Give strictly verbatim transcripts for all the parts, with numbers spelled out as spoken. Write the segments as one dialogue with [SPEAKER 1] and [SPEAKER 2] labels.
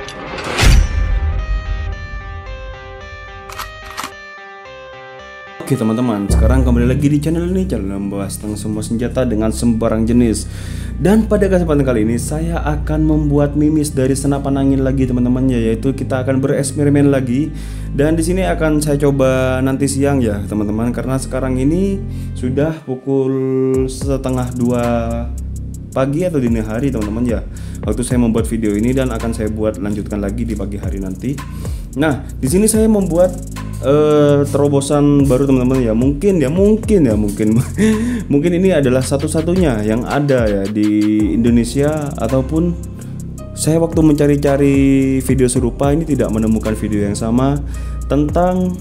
[SPEAKER 1] Oke teman-teman, sekarang kembali lagi di channel ini, channel membahas tentang semua senjata dengan sembarang jenis. Dan pada kesempatan kali ini saya akan membuat mimis dari senapan angin lagi teman-teman, yaitu kita akan bereksperimen lagi. Dan di sini akan saya coba nanti siang ya teman-teman, karena sekarang ini sudah pukul setengah dua pagi atau dini hari teman-teman ya, waktu saya membuat video ini, dan akan saya buat lanjutkan lagi di pagi hari nanti. Nah, di sini saya membuat Uh, terobosan baru teman-teman ya, mungkin ya mungkin ya mungkin mungkin ini adalah satu-satunya yang ada ya di Indonesia, ataupun saya waktu mencari-cari video serupa ini tidak menemukan video yang sama tentang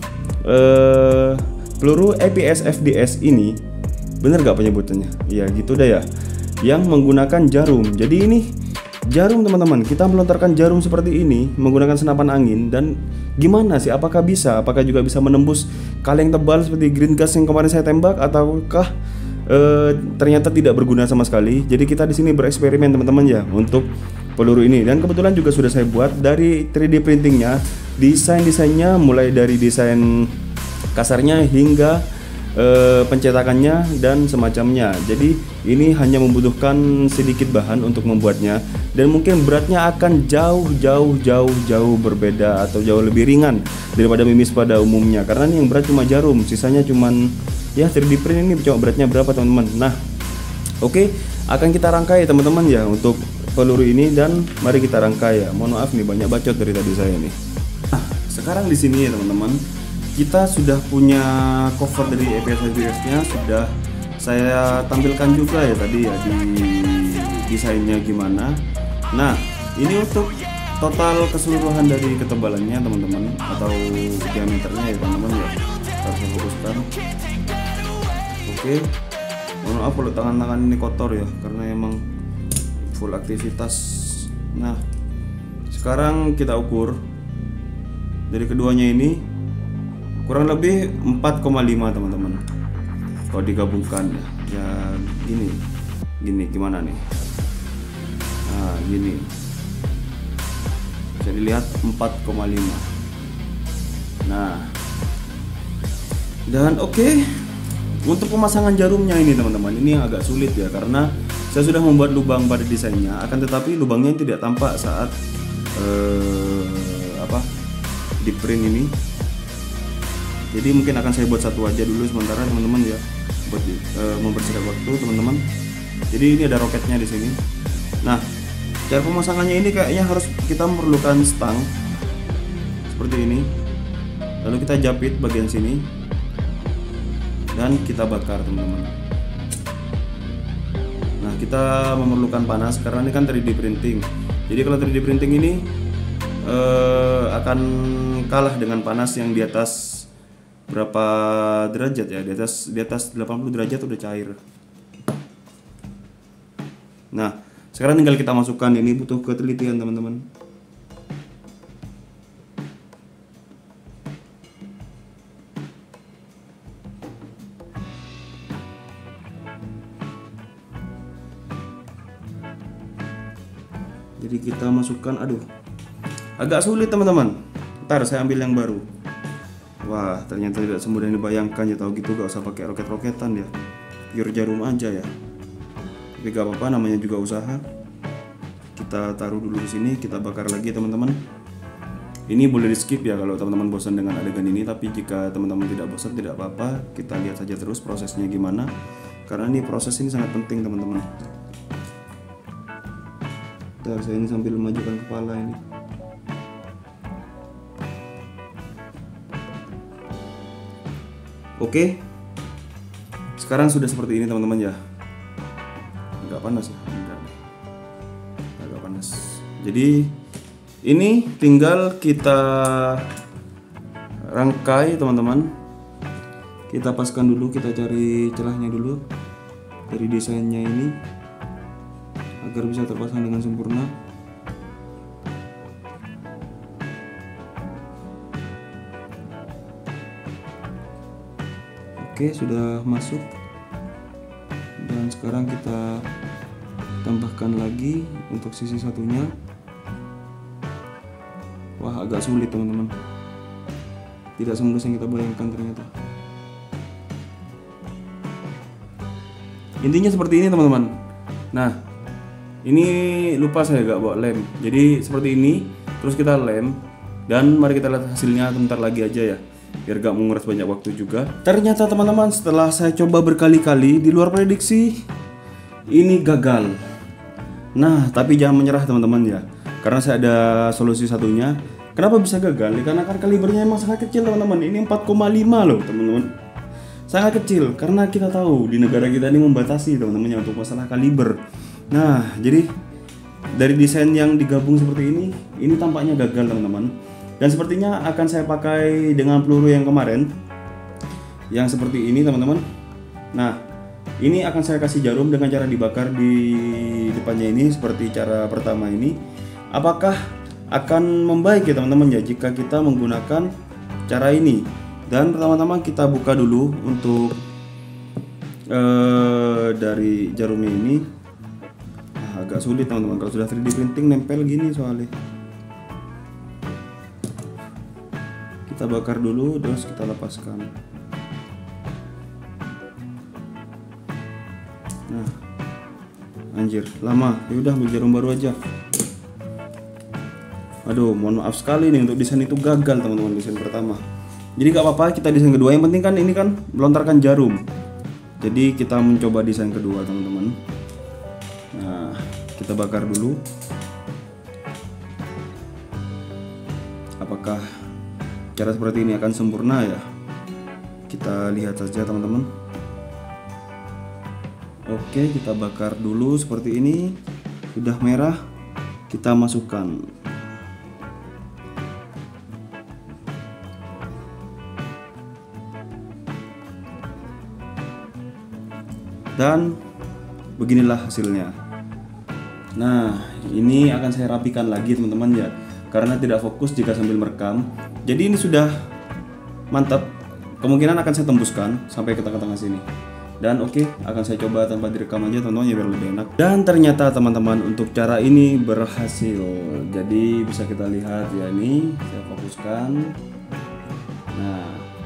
[SPEAKER 1] uh, peluru A P S F D S ini. Bener gak penyebutannya? Ya gitu dah ya, yang menggunakan jarum. Jadi ini jarum teman-teman, kita melontarkan jarum seperti ini menggunakan senapan angin. Dan gimana sih, apakah bisa, apakah juga bisa menembus kaleng tebal seperti green gas yang kemarin saya tembak, ataukah e, ternyata tidak berguna sama sekali. Jadi kita di sini bereksperimen teman-teman ya untuk peluru ini. Dan kebetulan juga sudah saya buat dari tiga D printingnya, desain-desainnya mulai dari desain kasarnya hingga e, pencetakannya dan semacamnya. Jadi ini hanya membutuhkan sedikit bahan untuk membuatnya, dan mungkin beratnya akan jauh jauh jauh jauh berbeda atau jauh lebih ringan daripada mimis pada umumnya, karena ini yang berat cuma jarum, sisanya cuman ya tiga D print. Ini cuma beratnya berapa teman-teman. Nah oke, okay, akan kita rangkai teman-teman ya untuk peluru ini, dan mari kita rangkai ya. Mohon maaf nih banyak bacot dari tadi saya nih. Nah sekarang di sini ya teman-teman, kita sudah punya cover dari A P S F D S-nya, sudah saya tampilkan juga ya tadi ya di desainnya gimana. Nah ini untuk total keseluruhan dari ketebalannya teman-teman, atau diameternya ya teman-teman ya. Harus saya fokuskan. Oke, mohon maaf kalau tangan-tangan ini kotor ya, karena emang full aktivitas. Nah sekarang kita ukur dari keduanya ini kurang lebih empat koma lima teman-teman. Kalau digabungkan ya, ya gini, gini gimana nih? Nah gini, bisa dilihat empat koma lima. Nah, dan oke, okay, untuk pemasangan jarumnya ini teman-teman, ini yang agak sulit ya, karena saya sudah membuat lubang pada desainnya, akan tetapi lubangnya tidak tampak saat eh, apa di print ini. Jadi mungkin akan saya buat satu aja dulu sementara teman-teman ya, buat e, mempersingkat waktu teman-teman. Jadi ini ada roketnya di sini. Nah cara pemasangannya ini kayaknya harus kita memerlukan stang seperti ini, lalu kita jepit bagian sini dan kita bakar teman-teman. Nah kita memerlukan panas karena ini kan tiga D printing. Jadi kalau tiga D printing ini e, akan kalah dengan panas yang di atas berapa derajat ya, di atas di atas delapan puluh derajat udah cair. Nah sekarang tinggal kita masukkan, ini butuh ketelitian teman-teman. Jadi kita masukkan, aduh agak sulit teman-teman, ntar saya ambil yang baru. Wah ternyata tidak semudah yang dibayangkan ya, tahu gitu gak usah pakai roket-roketan ya, pure jarum aja ya. Tapi gak apa-apa, namanya juga usaha. Kita taruh dulu di sini, kita bakar lagi teman-teman. Ini boleh di skip ya kalau teman-teman bosan dengan adegan ini, tapi jika teman-teman tidak bosan tidak apa-apa, kita lihat saja terus prosesnya gimana, karena ini proses ini sangat penting teman-teman. Bentar, saya ini sambil memajukan kepala ini. Oke, sekarang sudah seperti ini teman-teman ya. Agak panas ya, enggak, agak panas. Jadi ini tinggal kita rangkai teman-teman. Kita paskan dulu, kita cari celahnya dulu dari desainnya ini agar bisa terpasang dengan sempurna. Oke, sudah masuk. Dan sekarang kita tambahkan lagi untuk sisi satunya. Wah, agak sulit teman-teman. Tidak semulus yang kita bayangkan ternyata. Intinya seperti ini teman-teman. Nah, ini lupa saya gak bawa lem. Jadi seperti ini, terus kita lem. Dan mari kita lihat hasilnya bentar lagi aja ya, biar gak menguras banyak waktu juga. Ternyata teman-teman, setelah saya coba berkali-kali di luar prediksi, ini gagal. Nah, tapi jangan menyerah teman-teman ya, karena saya ada solusi satunya. Kenapa bisa gagal? Karena kan kalibernya emang sangat kecil teman-teman. Ini empat koma lima loh teman-teman. Sangat kecil, karena kita tahu di negara kita ini membatasi teman-teman ya untuk masalah kaliber. Nah, jadi dari desain yang digabung seperti ini, ini tampaknya gagal teman-teman. Dan sepertinya akan saya pakai dengan peluru yang kemarin, yang seperti ini teman-teman. Nah, ini akan saya kasih jarum dengan cara dibakar di depannya ini seperti cara pertama ini. Apakah akan membaik ya teman-teman ya jika kita menggunakan cara ini? Dan pertama-tama kita buka dulu untuk uh, dari jarumnya ini. Nah, agak sulit teman-teman kalau sudah tiga D printing nempel gini soalnya. Kita bakar dulu terus kita lepaskan. Nah, anjir lama. Ya udah ambil jarum baru aja. Aduh, mohon maaf sekali nih untuk desain itu gagal teman-teman, desain pertama. Jadi gak apa-apa, kita desain kedua. Yang penting kan ini kan melontarkan jarum. Jadi kita mencoba desain kedua teman-teman. Nah, kita bakar dulu. Apakah cara seperti ini akan sempurna ya? Kita lihat saja teman-teman. Oke, kita bakar dulu seperti ini. Sudah merah, kita masukkan. Dan beginilah hasilnya. Nah, ini akan saya rapikan lagi teman-teman ya, karena tidak fokus jika sambil merekam. Jadi ini sudah mantap. Kemungkinan akan saya tembuskan sampai ke tengah-tengah sini. Dan oke, okay, akan saya coba tanpa direkam aja teman-teman ya biar lebih enak. Dan ternyata teman-teman untuk cara ini berhasil. Jadi bisa kita lihat ya, ini saya fokuskan. Nah,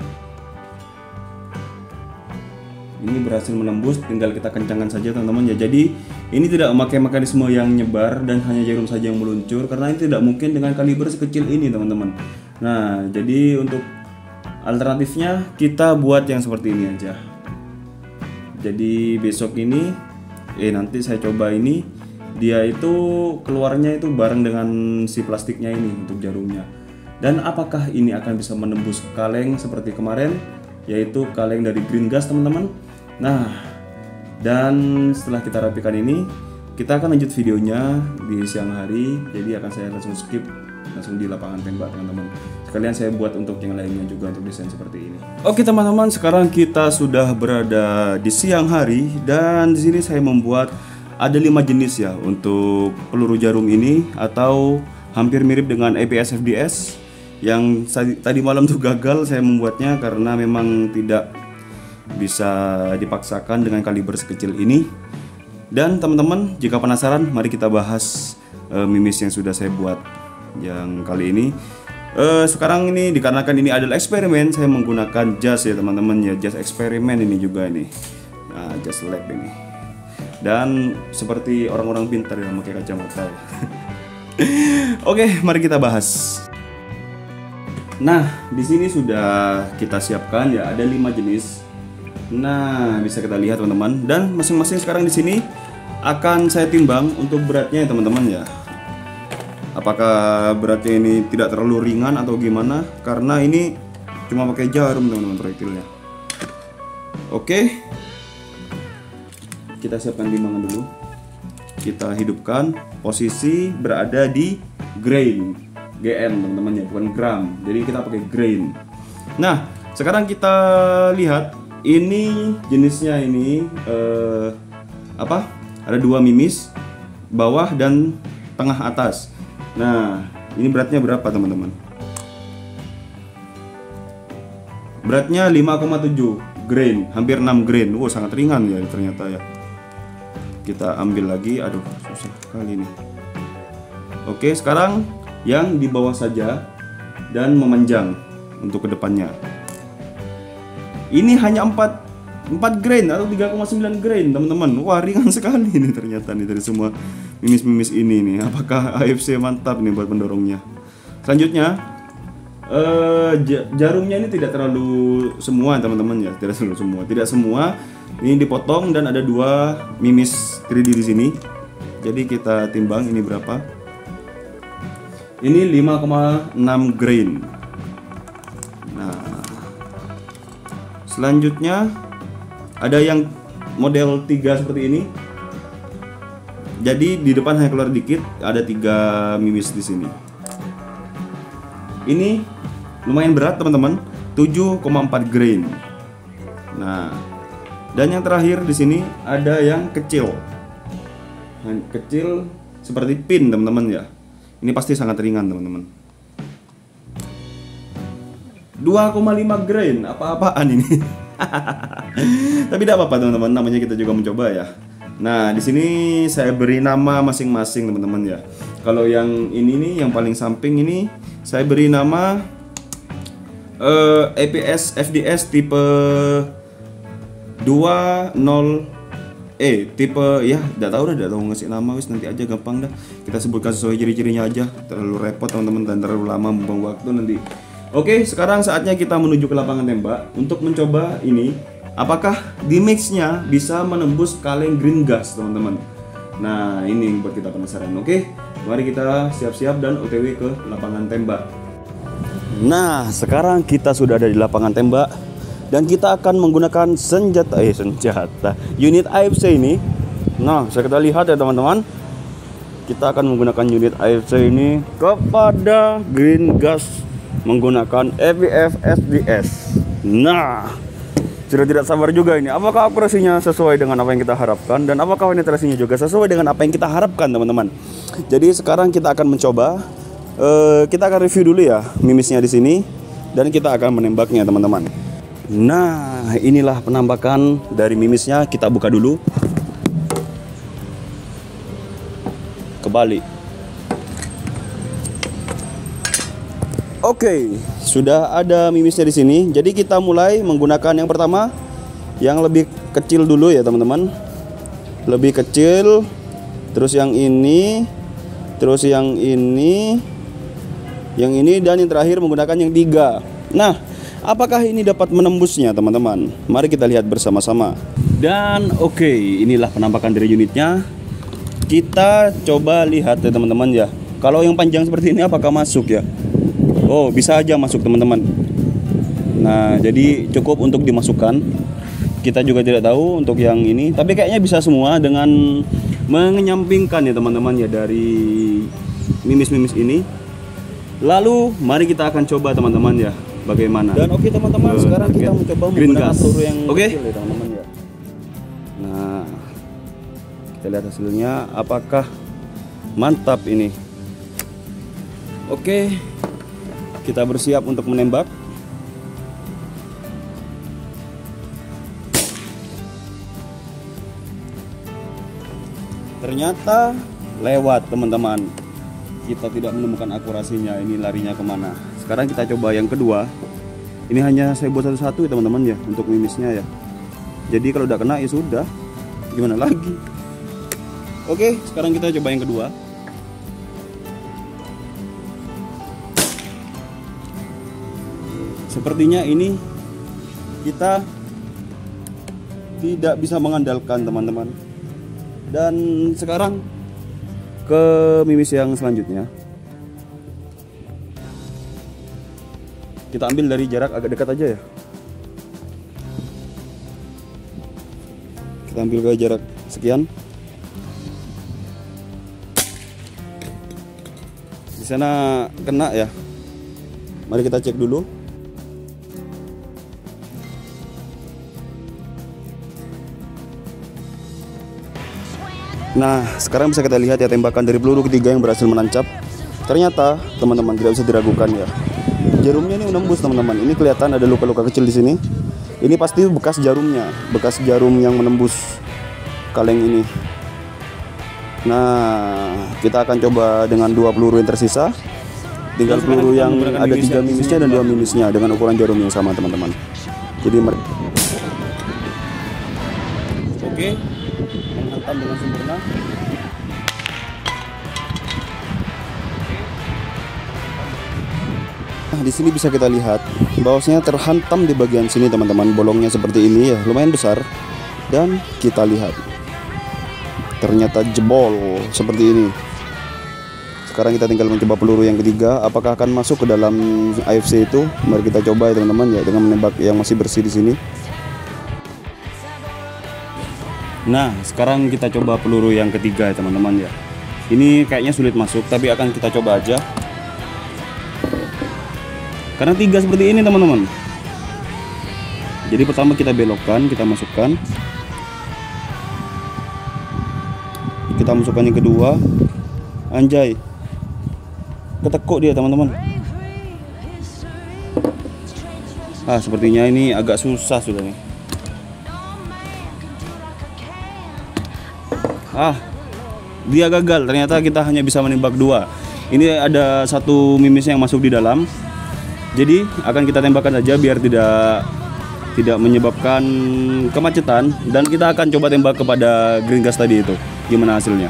[SPEAKER 1] ini berhasil menembus, tinggal kita kencangkan saja teman-teman ya. Jadi ini tidak memakai mekanisme yang nyebar dan hanya jarum saja yang meluncur, karena ini tidak mungkin dengan kaliber sekecil ini teman-teman. Nah, jadi untuk alternatifnya kita buat yang seperti ini aja. Jadi besok ini, eh nanti saya coba ini, dia itu keluarnya itu bareng dengan si plastiknya ini untuk jarumnya. Dan apakah ini akan bisa menembus kaleng seperti kemarin, yaitu kaleng dari Green Gas teman-teman. Nah, dan setelah kita rapikan ini, kita akan lanjut videonya di siang hari. Jadi akan saya langsung skip, langsung di lapangan tembak teman-teman. Sekalian saya buat untuk yang lainnya juga untuk desain seperti ini. Oke teman-teman, sekarang kita sudah berada di siang hari dan di sini saya membuat ada lima jenis ya untuk peluru jarum ini, atau hampir mirip dengan A P S F D S. Yang tadi malam tuh gagal saya membuatnya karena memang tidak bisa dipaksakan dengan kaliber sekecil ini. Dan teman-teman, jika penasaran, mari kita bahas uh, mimis yang sudah saya buat yang kali ini. Uh, sekarang ini dikarenakan ini adalah eksperimen, saya menggunakan jas ya teman-teman ya, jas eksperimen ini juga ini. Nah, jas lab ini. Dan seperti orang-orang pintar yang pakai kacamata ya. Oke, mari kita bahas. Nah, di sini sudah kita siapkan ya, ada lima jenis. Nah, bisa kita lihat teman-teman, dan masing-masing sekarang di sini akan saya timbang untuk beratnya ya teman-teman ya. Apakah beratnya ini tidak terlalu ringan atau gimana? Karena ini cuma pakai jarum teman-teman proyektilnya. Oke, kita siapkan timbangan dulu. Kita hidupkan, posisi berada di grain. G M teman-teman ya, bukan gram. Jadi kita pakai grain. Nah, sekarang kita lihat ini jenisnya ini eh, apa? Ada dua mimis, bawah dan tengah atas. Nah, ini beratnya berapa teman-teman? Beratnya lima koma tujuh grain, hampir enam grain. Wow, sangat ringan ya ternyata ya. Kita ambil lagi, aduh susah kali ini. Oke, sekarang yang di bawah saja dan memanjang untuk kedepannya. Ini hanya empat grain atau tiga koma sembilan grain teman-teman. Wah, ringan sekali ini ternyata nih dari semua mimis-mimis ini nih. Apakah A F C mantap nih buat pendorongnya. Selanjutnya uh, jarumnya ini tidak terlalu semua teman-teman ya, tidak terlalu semua, tidak semua. Ini dipotong dan ada dua mimis tiga D di sini. Jadi kita timbang ini berapa? Ini lima koma enam grain. Nah, selanjutnya ada yang model tiga seperti ini. Jadi di depan hanya keluar dikit, ada tiga mimis di sini. Ini lumayan berat teman-teman, tujuh koma empat grain. Nah, dan yang terakhir di sini ada yang kecil. Nah, kecil seperti pin teman-teman ya. Ini pasti sangat ringan teman-teman. dua koma lima grain, apa-apaan ini. Tapi tidak apa-apa teman-teman, namanya kita juga mencoba ya. Nah, di sini saya beri nama masing-masing teman-teman ya. Kalau yang ini nih, yang paling samping ini saya beri nama uh, A P S F D S tipe dua nol E, tipe ya, tidak tahu dah, tidak tahu ngasih nama, wis nanti aja gampang dah. Kita sebutkan sesuai ciri-cirinya aja, terlalu repot teman-teman dan terlalu lama membuang waktu nanti. Oke, sekarang saatnya kita menuju ke lapangan tembak untuk mencoba ini. Apakah di mixnya bisa menembus kaleng green gas teman-teman? Nah, ini yang buat kita penasaran. Oke, mari kita siap-siap dan O T W ke lapangan tembak. Nah, sekarang kita sudah ada di lapangan tembak dan kita akan menggunakan senjata eh senjata unit A F C ini. Nah, bisa kita lihat ya teman-teman. Kita akan menggunakan unit A F C ini kepada green gas menggunakan A V F S D S. Nah, sudah tidak sabar juga ini. Apakah akurasinya sesuai dengan apa yang kita harapkan dan apakah penetrasinya juga sesuai dengan apa yang kita harapkan, teman-teman. Jadi sekarang kita akan mencoba. Uh, kita akan review dulu ya mimisnya di sini dan kita akan menembaknya, teman-teman. Nah, inilah penampakan dari mimisnya. Kita buka dulu. Kebalik. Oke, sudah ada mimisnya di sini. Jadi kita mulai menggunakan yang pertama, yang lebih kecil dulu ya teman-teman. Lebih kecil, terus yang ini, terus yang ini, yang ini, dan yang terakhir menggunakan yang tiga. Nah, apakah ini dapat menembusnya teman-teman? Mari kita lihat bersama-sama. Dan oke, inilah penampakan dari unitnya. Kita coba lihat ya teman-teman ya. Kalau yang panjang seperti ini apakah masuk ya? Oh, bisa aja masuk teman-teman. Nah, jadi cukup untuk dimasukkan. Kita juga tidak tahu untuk yang ini, tapi kayaknya bisa semua dengan menyampingkan ya teman-teman ya dari mimis-mimis ini. Lalu mari kita akan coba teman-teman ya bagaimana. Dan oke teman-teman, uh, sekarang kita mencoba menggunakan peluru yang okay. kecil ya teman-teman ya. Nah, kita lihat hasilnya apakah mantap ini. Oke. Kita bersiap untuk menembak. Ternyata lewat teman-teman. Kita tidak menemukan akurasinya. Ini larinya kemana? Sekarang kita coba yang kedua. Ini hanya saya buat satu-satu ya teman-teman ya untuk mimisnya ya. Jadi kalau udah kena ya sudah. Gimana lagi? Oke, sekarang kita coba yang kedua. Sepertinya ini kita tidak bisa mengandalkan teman-teman. Dan sekarang ke mimis yang selanjutnya. Kita ambil dari jarak agak dekat aja ya. Kita ambil ke jarak sekian. Di sana kena ya. Mari kita cek dulu. Nah, sekarang bisa kita lihat ya tembakan dari peluru ketiga yang berhasil menancap. Ternyata teman-teman tidak bisa diragukan ya. Jarumnya ini menembus teman-teman. Ini kelihatan ada luka-luka kecil di sini. Ini pasti bekas jarumnya, bekas jarum yang menembus kaleng ini. Nah, kita akan coba dengan dua peluru yang tersisa. tinggal peluru yang ada tiga mimisnya dan dua mimisnya dengan ukuran jarum yang sama teman-teman. Jadi oke, menghantam dengan sempurna. Nah, di sini bisa kita lihat bahwasanya terhantam di bagian sini teman-teman, bolongnya seperti ini ya, lumayan besar. Dan kita lihat ternyata jebol seperti ini. Sekarang kita tinggal mencoba peluru yang ketiga, apakah akan masuk ke dalam A F C itu? Mari kita coba ya teman-teman ya, dengan menembak yang masih bersih di sini. Nah, sekarang kita coba peluru yang ketiga ya teman-teman ya. Ini kayaknya sulit masuk, tapi akan kita coba aja. Karena tiga seperti ini teman-teman. Jadi pertama kita belokkan, kita masukkan. Kita masukkan yang kedua. Anjay, ketekuk dia teman-teman. Ah, sepertinya ini agak susah sudah nih. Ah, dia gagal. Ternyata kita hanya bisa menembak dua. Ini ada satu mimisnya yang masuk di dalam. Jadi akan kita tembakkan saja biar tidak tidak menyebabkan kemacetan. Dan kita akan coba tembak kepada green gas tadi itu. Gimana hasilnya?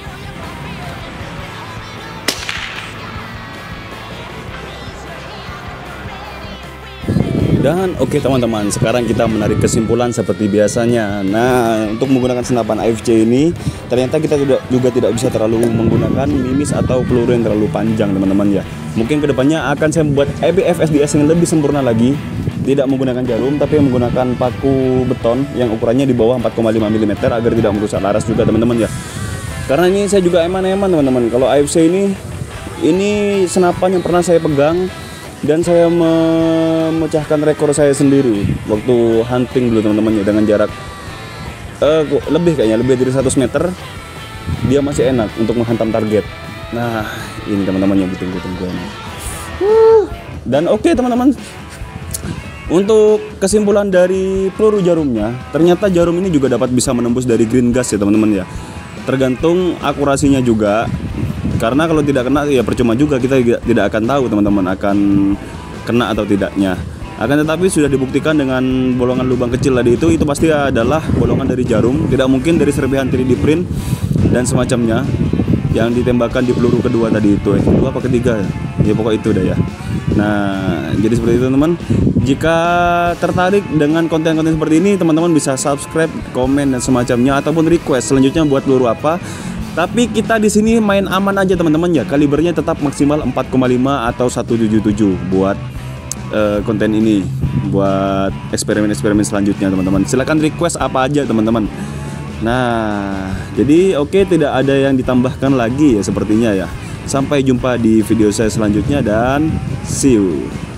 [SPEAKER 1] Dan oke okay, teman-teman, sekarang kita menarik kesimpulan seperti biasanya. Nah, untuk menggunakan senapan A F C ini, ternyata kita juga, juga tidak bisa terlalu menggunakan mimis atau peluru yang terlalu panjang teman-teman ya. Mungkin kedepannya akan saya membuat E B F S D S yang lebih sempurna lagi. Tidak menggunakan jarum, tapi menggunakan paku beton yang ukurannya di bawah empat koma lima milimeter agar tidak merusak laras juga teman-teman ya. Karena ini saya juga eman-eman teman-teman. Kalau A F C ini, ini senapan yang pernah saya pegang. Dan saya memecahkan rekor saya sendiri waktu hunting dulu teman-teman ya, dengan jarak uh, lebih kayaknya lebih dari seratus meter dia masih enak untuk menghantam target. Nah ini teman-teman yang ditunggu-tunggu ini. Uh, dan oke okay, teman-teman, untuk kesimpulan dari peluru jarumnya, ternyata jarum ini juga dapat bisa menembus dari green gas ya teman-teman ya. Tergantung akurasinya juga. Karena kalau tidak kena ya percuma juga, kita tidak akan tahu teman-teman akan kena atau tidaknya. Akan tetapi sudah dibuktikan dengan bolongan lubang kecil tadi itu, itu pasti adalah bolongan dari jarum. Tidak mungkin dari serpihan tiga D print dan semacamnya yang ditembakkan di peluru kedua tadi itu. Eh, kedua apa ketiga ya? Ya pokok itu dah ya. Nah jadi seperti itu teman. Jika tertarik dengan konten-konten seperti ini, teman-teman bisa subscribe, komen dan semacamnya, ataupun request selanjutnya buat peluru apa. Tapi kita di sini main aman aja teman-teman ya. Kalibernya tetap maksimal empat koma lima atau seratus tujuh puluh tujuh buat uh, konten ini, buat eksperimen-eksperimen selanjutnya teman-teman. Silahkan request apa aja teman-teman. Nah, jadi oke okay, tidak ada yang ditambahkan lagi ya sepertinya ya. Sampai jumpa di video saya selanjutnya dan see you.